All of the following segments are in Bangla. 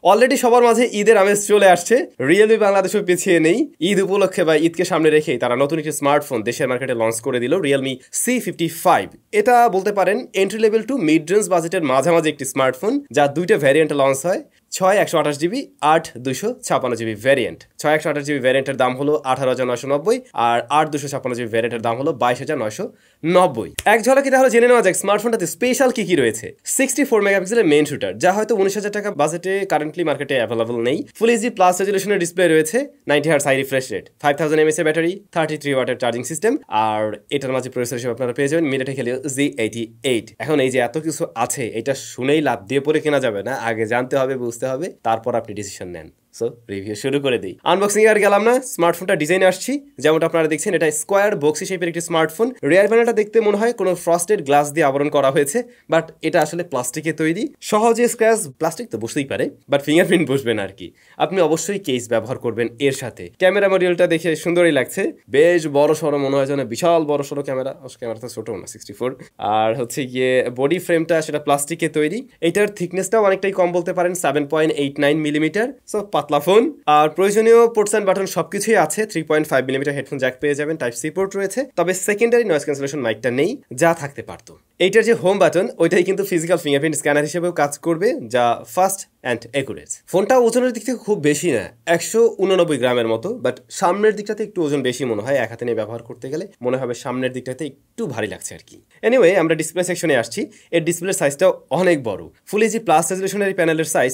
অলরেডি সবার মাঝে ঈদের আমেজ চলে আসছে। রিয়েলমি বাংলাদেশও পিছিয়ে নেই। ঈদ উপলক্ষে বা ঈদকে সামনে রেখেই তারা নতুন একটি স্মার্টফোন দেশের মার্কেটে লঞ্চ করে দিল, রিয়েলমি C55। এটা বলতে পারেন entry level to mid range বাজেটের মাঝামাঝি একটি স্মার্টফোন, যা দুইটা ভ্যারিয়েন্টে লঞ্চ হয়। 6/128GB, 8/256GB variant. 6/128GB ভ্যারিয়েন্টের দাম হলো 18,990, আর 8/256GB ভ্যারিয়েন্টের দাম হলো 22,990। এক ঝলকে তাহলে জেনে নেওয়া যাক স্মার্টফোনটাতে স্পেশাল কি কি রয়েছে। 64 মেগাপিক্সেলের মেইন শুটার, যা হয়তো 19,000 টাকা বাজেটে কারেন্টলি মার্কেটে অ্যাভেলেবল নেই। ফুল এইচডি প্লাস রেজলিউশনের ডিসপ্লে রয়েছে, 90Hz high refresh rate, 5000 mAh এর ব্যাটারি, 33 ওয়াটের চার্জিং সিস্টেম, আর এটার মাঝে প্রসেসর হিসেবে আপনারা পেয়ে যাবেন MediaTek Helio Z88। এখন এই যে এত কিছু আছে, এটা শুনেই লাভ দিয়ে পরে কেনা যাবে না, আগে জানতে হবে, বুঝতে হবে, তারপর আপনি ডিসিশন নেন। সো রিভিউ শুরু করে দিই। আনবক্সিং আর গেলাম না, স্মার্টফোনটা ডিজাইনে আসছি। যেমনটা আপনারা দেখছেন, এটা স্কোয়ার বক্সি শেপের একটি স্মার্টফোন। রিয়ার প্যানেলটা দেখতে মনে হয় কোনো ফ্রস্টেড গ্লাস দিয়ে আবরণ করা হয়েছে, বাট এটা আসলে প্লাস্টিকে তৈরি। সহজে স্ক্র্যাচ, প্লাস্টিক তো বসতেই পারে, বাট ফিঙ্গারপ্রিন্ট বসবে না আর কি। আপনি অবশ্যই কেস ব্যবহার করবেন এর সাথে। ক্যামেরা মডিউলটা দেখে সুন্দরই লাগছে, বেশ বড় সড়ো মনে হয় যেন, বিশাল বড় সড়ো ক্যামেরা। ক্যামেরা তো ছোট না, 64। আর হচ্ছে গিয়ে বডি ফ্রেমটা সেটা প্লাস্টিকে তৈরি। এটার থিকনেসটাও অনেকটাই কম বলতে পারেন, 7.89 মিলিমিটার। সো পাতলা ফোন। আর প্রয়োজনীয় পোর্টস অ্যান্ড বাটন সবকিছুই আছে। 3.5 মিলিমিটার হেডফোন জ্যাক পেয়ে যাবেন, টাইপ সি পোর্ট রয়েছে, তবে সেকেন্ডারি নয়েজ ক্যান্সেলেশন মাইকটা নেই, যা থাকতে পারতো। এইটার যে হোম বাটন, ওইটাই কিন্তু ফিজিক্যাল ফিঙ্গারপ্রিন্ট স্ক্যানার হিসেবেও কাজ করবে, যা ফাস্ট অ্যান্ড অ্যাকুরেট। ফোনটা ওজনের দিক থেকে খুব বেশি না, 189 গ্রামের মতো, বাট সামনের দিকটাতে একটু ওজন বেশি মনে হয়। এক হাতে নিয়ে ব্যবহার করতে গেলে মনে হবে সামনের দিকটাতে একটু ভারী লাগছে আর কি। এনিওয়ে, আমরা ডিসপ্লে সেকশনে আসছি। এর ডিসপ্লের সাইজটাও অনেক বড়। ফুল এইচডি প্লাস রেজলিউশনের প্যানেলের সাইজ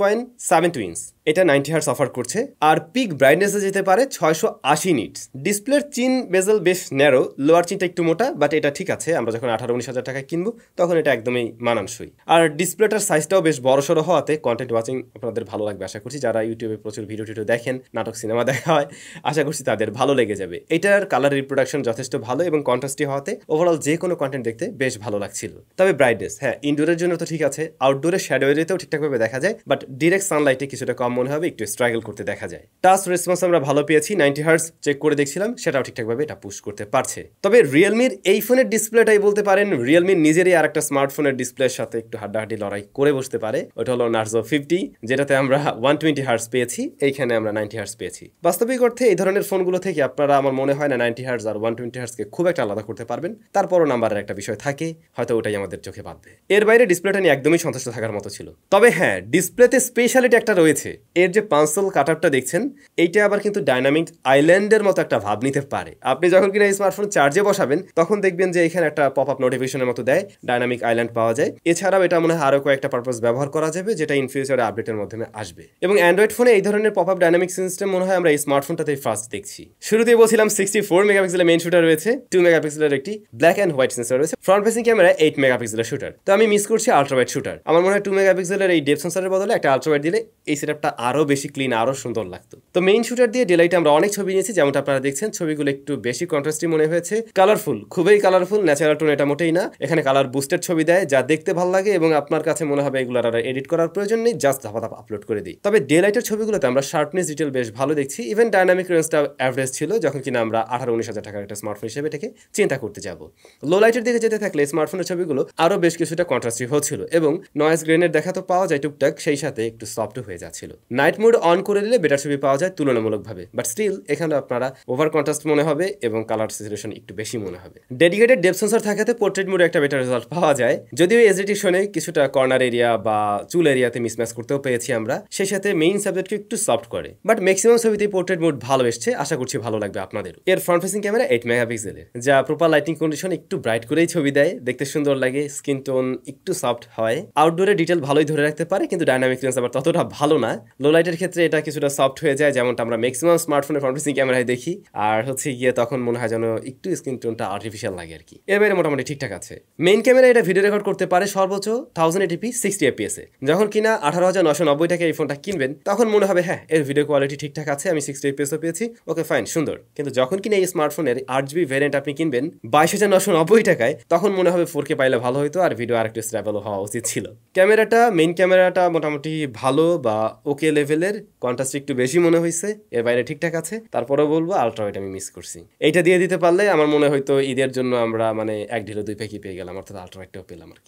6.72 ইঞ্চ। এটা 90Hz অফার করছে, আর পিক ব্রাইটনেসে যেতে পারে 680 নিটস। ডিসপ্লের চিন বেজেল বেশ ন্যারো, লোয়ার চিনটা একটু মোটা, বাট এটা ঠিক আছে। আমরা যখন 18-19 হাজার টাকায় কিনবো তখন এটা একদমই মানানসই। আর ডিসপ্লেটার সাইজটাও বেশ বড়সড় হওয়াতে কন্টেন্ট ওয়াচিং আপনাদের ভালো লাগবে আশা করছি। যারা ইউটিউবে প্রচুর ভিডিও টিডিও দেখেন, নাটক সিনেমা দেখা হয়, আশা করছি তাদের ভালো লেগে যাবে। এটার কালার রিপ্রোডাকশন যথেষ্ট ভালো এবং কন্ট্রাস্টি হওয়াতে ওভারঅল যে কোনো কন্টেন্ট দেখতে বেশ ভালো লাগছিল। তবে ব্রাইটনেস, হ্যাঁ, ইনডোরের জন্য তো ঠিক আছে, আউটডোরের শ্যাডো এরিয়াতেও ঠিকঠাকভাবে দেখা যায়, বাট ডিরেক্ট সানলাইটে কিছুটা কম মনে হবে, একটু স্ট্রাগল করতে দেখা যায়। টাচ রেসপন্স আমরা ভালো পেয়েছি, 90Hz চেক করে দেখছিলাম, সেটাও ঠিকঠাকভাবে এটা পুশ করতে পারছে। তবে রিয়েলমির এই ফোনের ডিসপ্লেটাই বলতে পারেন রিয়েলমির নিজেরই আর একটা স্মার্টফোনের ডিসপ্লের সাথে একটু হাড্ডাহাড্ডি লড়াই করে বসতে পারে। ওটা হলো নার্জো 50, যেটাতে আমরা 120Hz পেয়েছি, এইখানে আমরা 90Hz পেয়েছি। বাস্তবিক অর্থে এই ধরনের ফোনগুলো থেকে আপনারা, আমার মনে হয় না 90Hz আর 120Hz-কে খুব একটা আলাদা করতে পারবেন। তারপরও নাম্বারের একটা বিষয় থাকে, হয়তো ওটাই আমাদের চোখে বাঁধবে। এর বাইরে ডিসপ্লেটা নিয়ে একদমই সন্তুষ্ট থাকার মতো ছিল। তবে হ্যাঁ, ডিসপ্লেতে স্পেশালিটি একটা রয়েছে। এর যে পাঁচল কাটআপটা দেখছেন, এইটা আবার কিন্তু ডাইনামিক আইল্যান্ডের মতো একটা ভাব নিতে পারে। আপনি যখন কিনা এই স্মার্টফোন চার্জে বসাবেন, তখন দেখবেন যে এখানে একটা পপ আপ নোটিফিকেশনের মতো দেয়, ডাইনামিক আইল্যান্ড পাওয়া যায়। এছাড়াও এটা মনে হয় আরো কয়েকটা পারপাস ব্যবহার করা যাবে, যেটা ইন ফিউচারে আপডেটের মাধ্যমে আসবে। এবং অ্যান্ড্রয়েড ফোনে এই ধরনের পপ আপ ডাইনামিক সিস্টেম মনে হয় আমরা এই স্মার্টফোনটাতেই ফার্স্ট দেখছি। শুরুতেই বলছিলাম 64 মেগাপিক্সেলের মেইন শুটার রয়েছে, 2 মেগাপিক্সেলের একটি ব্ল্যাক অ্যান্ড হোয়াইট সেন্সর রয়েছে, ফ্রন্ট ফেসিং ক্যামেরা 8 মেগাপিক্সেলের শুটার। তো আমি মিস করছি আলট্রা ওয়াইড শুটার। আমার মনে হয় 2 মেগাপিক্সেলের এই ডেপথ সেন্সরের বদলে একটা আলট্রা ওয়াইড দিলে এই সেটআপটা আরো বেশি ক্লিন, আরো সুন্দর লাগতো। তো মেইন শুটার দিয়ে ডেলাইটে আমরা অনেক ছবি নিয়েছি, যেমনটা আপনারা দেখছেন। ছবিগুলো একটু বেশি কন্ট্রাস্টি মনে হয়েছে, কালারফুল, খুবই কালারফুল। ন্যাচারাল টোন এটা মোটেই না, এখানে কালার বুস্টেড ছবি দেয়, যা দেখতে ভালো লাগে এবং আপনার কাছে মনে হবে এগুলোর আর এডিট করার প্রয়োজন নেই, জাস্ট ধাপা ধাপা আপলোড করে দিই। তবে ডেলাইটের ছবিগুলোতে আমরা শার্পনেস ডিটেল বেশ ভালো দেখছি। ইভেন ডাইনামিক রেঞ্জটা অ্যাভারেজ ছিল, যখন কিনা আমরা 18-19 হাজার টাকার একটা স্মার্টফোন হিসেবে এটাকে চিন্তা করতে যাব। লো লাইটের দিকে যেতে থাকলে স্মার্টফোনের ছবিগুলো আরো বেশ কিছুটা কন্ট্রাস্টি হচ্ছিল এবং নয়েজ গ্রেনের দেখা তো পাওয়া যায় টুকটাক, সেই সাথে একটু সফট হয়ে যাচ্ছিল। নাইট মোড অন করে দিলে বেটার ছবি পাওয়া যায় তুলনামূলকভাবে, বাট স্টিল এখানে আপনারা ওভার কন্ট্রাস্ট মনে হবে এবং কালার স্যাচুরেশন একটু বেশি মনে হবে। ডেডিকেটেড ডেপথ সেন্সর থাকাতে পোর্ট্রেট মোডে একটা বেটার রেজাল্ট পাওয়া যায়, যদিও এজরিটেশনে কিছুটা কর্নার এরিয়া বা চুল এরিয়াতে মিসম্যাচ করতেও পেয়েছি আমরা, সেই সাথে মেইন সাবজেক্টকে একটু সফট করে। বাট ম্যাক্সিমাম ছবিতেই পোর্ট্রেট মোড ভালো এসছে, আশা করছি ভালো লাগবে আপনাদের। এর ফ্রন্ট ফেসিং ক্যামেরা 8 মেগাপিক্সেলের, যা প্রপার লাইটিং কন্ডিশন একটু ব্রাইট করেই ছবি দেয়, দেখতে সুন্দর লাগে, স্কিন টোন একটু সফট হয়। আউটডোরে ডিটেল ভালোই ধরে রাখতে পারে, কিন্তু ডাইনামিক রেঞ্জ আবার ততটা ভালো না। লো লাইটের ক্ষেত্রে এটা কিছুটা সফট হয়ে যায়, যেমনটা আমরা ম্যাক্সিমাম স্মার্টফোনের ফ্রন্ট ফেসিং ক্যামেরায় দেখি। আর হচ্ছে গিয়ে তখন মনে হয় যেন একটু স্কিন টোনটা আর্টিফিশিয়াল লাগে আর কি। এর বাইরে মোটামুটি ঠিকঠাক আছে। মেইন ক্যামেরা এটা ভিডিও রেকর্ড করতে পারে সর্বোচ্চ 1080p 60 fps এ। যখন কিনা 18,990 টাকায় এই ফোনটা কিনবেন, তখন মনে হবে হ্যাঁ, এর ভিডিও কোয়ালিটি ঠিকঠাক আছে, আমি 60 fps ও পেয়েছি, ওকে ফাইন, সুন্দর। কিন্তু যখন কিনা এই স্মার্টফোনের 8GB ভ্যারিয়েন্ট আপনি কিনবেন 22,990 টাকায়, তখন মনে হবে 4K পাইলে ভালো হতো, আর ভিডিও আরেকটু স্টেবল হওয়া উচিত ছিল। ক্যামেরাটা, মেইন ক্যামেরাটা মোটামুটি ভালো বা ওকে লেভেলের, কন্ট্রাস্ট একটু বেশি মনে হয়েছে, এর বাইরে ঠিকঠাক আছে। তারপরেও বলবো আলট্রা ওয়াইড আমি মিস করছি। এইটা দিয়ে দিতে পারলে আমার মনে হয়তো ঈদের জন্য আমরা মানে এক ঢিলে দুই পাখি পেয়ে গেলাম, অর্থাৎ আলট্রা ওয়াইডটাও পেলাম আর কি।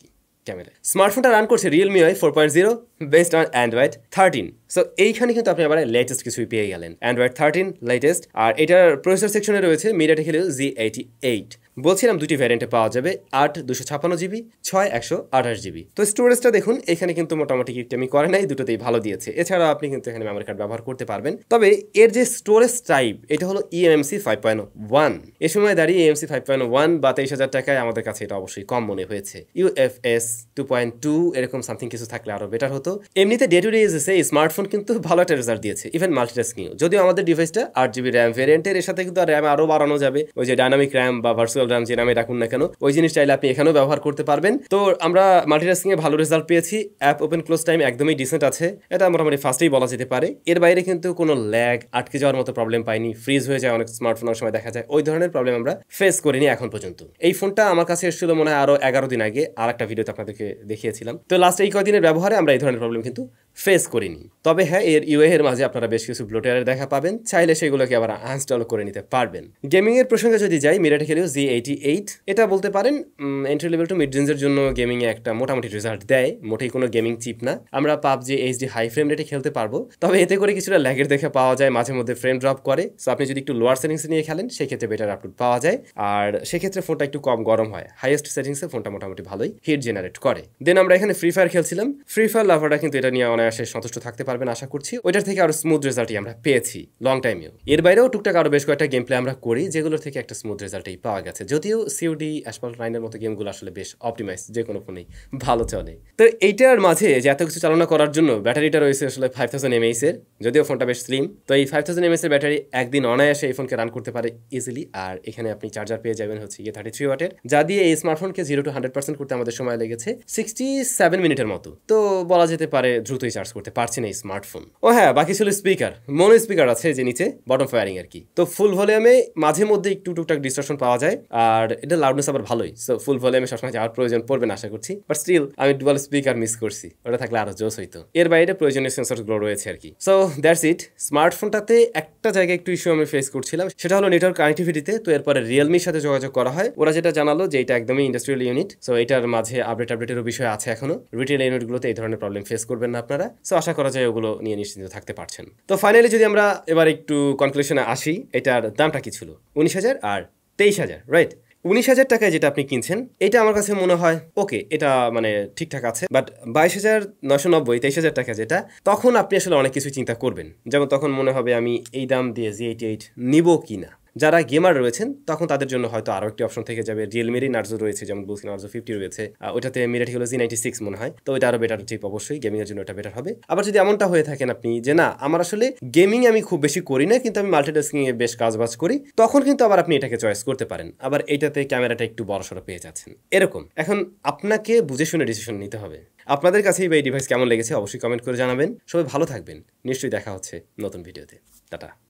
ক্যামেরা। স্মার্টফোনটা রান করছে Realme UI 4.0 based on Android 13। So এইখানে কিন্তু আপনি আবার লেটেস্ট কিছুই পেয়ে গেলেন, অ্যান্ড্রয়েড 13 লেটেস্ট। আর এটার প্রসেসর সেকশনে রয়েছে MediaTek Helio Z88। বলছিলাম দুটি ভ্যারিয়েন্টে পাওয়া যাবে, 8 256 জিবি, 6 128 জিবি। তো স্টোরেজটা দেখুন এখানে কিন্তু মোটামুটি কিপটেমি করে নাই, দুটোতেই ভালো দিয়েছে। এছাড়া আপনি কিন্তু এখানে মেমোরি কার্ড ব্যবহার করতে পারবেন। তবে এর যে স্টোরেজ টাইপ এটা হলো eMMC 5.1। এ সময় দাঁড়িয়ে eMMC 5.1 বা 23,000 টাকায় আমাদের কাছে এটা অবশ্যই কম মনে হয়েছে। UFS 2.2 এরকম সামথিং কিছু থাকলে আরো বেটার হতো। এমনিতে ডে টু ডে ইউজেসে এই স্মার্টফোন কিন্তু ভালো একটা রেজাল্ট দিয়েছে, ইভেন মাল্টিটাস্কিংও। যদিও আমাদের ডিভাইসটা 8 GB র্যাম ভেরিয়েন্টের, এর সাথে কিন্তু র্যাম আরো বাড়ানো যাবে। ওই যে ডাইনামিক র্যাম বা ভার্চুয়াল র্যাম যে নামে রাখুন না কেন, ওই জিনিস চাইলে আপনি এখানেও ব্যবহার করতে পারবেন। তো আমরা মাল্টিটাস্কিং এ ভালো রেজাল্ট পেয়েছি। অ্যাপ ওপেন ক্লোজ টাইম একদমই ডিসেন্ট আছে, এটা মোটামুটি ফাস্টেই বলা যেতে পারে। এর বাইরে কিন্তু কোনো ল্যাগ, আটকে যাওয়ার মতো প্রবলেম পাইনি। ফ্রিজ হয়ে যায় অনেক স্মার্টফোন, অনেক সময় দেখা যায়, ওই ধরনের প্রবলেম আমরা ফেস করিনি এখন পর্যন্ত। এই ফোনটা আমার কাছে এসেছিল মনে হয় আরো 11 দিন আগে, আর একটা ভিডিওতে আপনাদেরকে দেখিয়েছিলাম। তো লাস্ট এই কয়দিনের ব্যবহারে আমরা এই ধরনের প্রবলেম কিন্তু ফেস করিনি। তবে হ্যাঁ, এর ইউআই এর মাঝে আপনারা বেশ কিছু ব্লোটারের দেখা পাবেন, চাইলে সেগুলোকে আবার আনইনস্টল করে নিতে পারবেন। গেমিং এর প্রসঙ্গে যদি যাই, MediaTek Helio Z88 এটা বলতে পারেন এন্ট্রি লেভেল টু মিড রেঞ্জের জন্য গেমিং এ একটা মোটামুটি রেজাল্ট দেয়। মোটেই কোনো গেমিং চিপ না, আমরা PUBG HD হাই ফ্রেম রেটে খেলতে পারবো। তবে এতে করে কিছুটা ল্যাগের দেখে পাওয়া যায়, মাঝে মধ্যে ফ্রেম ড্রপ করে। সো আপনি যদি একটু লোয়ার সেটিংসে নিয়ে খেলেন সেক্ষেত্রে বেটার আপলোড পাওয়া যায়, আর সেক্ষেত্রে ফোনটা একটু কম গরম হয়। হাইয়েস্ট সেটিংসে ফোনটা মোটামুটি ভালোই হিট জেনারেট করে। দেন আমরা এখানে ফ্রি ফায়ার খেলছিলাম। ফ্রি ফায়ার লাভাররা কিন্তু এটা নিয়ে অনায়াসে সন্তুষ্ট থাকতে পারবেন আশা করছি। ওইটার থেকে আরো স্মুথ রেজাল্টই আমরা পেয়েছি লং টাইমেও। এর বাইরেও টুকটাক আরো বেশ কয়েকটা গেম প্লে আমরা করি, যেগুলোর থেকে একটা স্মুথ রেজাল্টই পাওয়া গেছে। যদিও COD, Asphalt 9 এর মতো গেমগুলো আসলে বেশ অপটিমাইজ, যে কোনো ফোনেই ভালো চলে। তো এইটার মাঝে যে এত কিছু চালনা করার জন্য ব্যাটারিটা রয়েছে আসলে 5000 mAh এর, যদিও ফোনটা বেশ স্লিম। তো এই 5000 mAh এর ব্যাটারি একদিন অনায়াসে এই ফোনকে রান করতে পারে ইজিলি। আর এখানে আপনি চার্জার পেয়ে যাবেন হচ্ছে 33 ওয়াটের, যা দিয়ে এই স্মার্টফোনকে 0 to 100% করতে আমাদের সময় লেগেছে 67 মিনিটের মতো। তো বলা যেতে পারে দ্রুতই চার্জ করতে পারছেন এই স্মার্টফোন। ও হ্যাঁ, বাকি ছিল স্পিকার। মোনো স্পিকার আছে যে নিচে বটম ফায়ারিং আর কি। তো ফুল ভলিউমে মাঝে মধ্যে একটু টুকটাক ডিস্টরশন পাওয়া যায়, আর এটা লাউডনেস আবার ভালোই। সো ফুল ভলিউমে সবসময় যাওয়ার প্রয়োজন পড়বে না আশা করছি, বাট স্টিল আমি ডুয়াল স্পিকার মিস করছি, ওটা থাকলে আরো জোস হইতো। এর বাইরে প্রয়োজনীয় সেন্সরগুলো রয়েছে আর কি। So that's it. স্মার্টফোনটাতে একটা জায়গায় একটু ইস্যু আমি ফেস করছিলাম, সেটা হলো নেটওয়ার্ক কানেক্টিভিটিতে। তো এরপরে রিয়েলমির সাথে যোগাযোগ করা হয়, ওরা যেটা জানালো যে এটা একদমই ইন্ডাস্ট্রিয়াল ইউনিট। সো এটার মাঝে আপডেটেরও বিষয় আছে এখনো। রিটেল ইউনিটগুলোতে এই ধরনের প্রবলেম ফেস করবেন না আপনারা। সো আশা করা যায় ওগুলো নিয়ে নিশ্চিন্ত থাকতে পারছেন। তো ফাইনালি যদি আমরা এবার একটু কনক্লুশনে আসি, এটার দামটা কি ছিল? 19,000 আর 23,000, রাইট? 19,000 টাকায় যেটা আপনি কিনছেন এটা আমার কাছে মনে হয় ওকে, এটা মানে ঠিকঠাক আছে। বাট 22,990, 23,000 টাকা যেটা, তখন আপনি আসলে অনেক কিছু চিন্তা করবেন। যেমন তখন মনে হবে আমি এই দাম দিয়ে Z88 নিব কিনা। যারা গেমার রয়েছেন তখন তাদের জন্য হয়তো আরও একটি অপশন থেকে যাবে। রিয়েলমিরই নার্জো রয়েছে, যেমন বলছি নার্জো 50 রয়েছে, ওইটাতে MediaTek Helio Z96 মনে হয়। তো ওইটা আরও বেটার চিপ, অবশ্যই গেমিং এর জন্য এটা বেটার হবে। আবার যদি এমনটা হয়ে থাকেন আপনি যে না, আমার আসলে গেমিং আমি খুব বেশি করি না, কিন্তু আমি মাল্টিটাস্কিং এ বেশ কাজবাজ করি, তখন কিন্তু আবার আপনি এটাকে চয়েস করতে পারেন। আবার এইটাতে ক্যামেরাটা একটু বড়সড় পেয়ে যাচ্ছেন এরকম। এখন আপনাকে বুঝে শুনে ডিসিশন নিতে হবে। আপনাদের কাছেই এই ডিভাইস কেমন লেগেছে অবশ্যই কমেন্ট করে জানাবেন। সবাই ভালো থাকবেন, নিশ্চয়ই দেখা হচ্ছে নতুন ভিডিওতে। টাটা।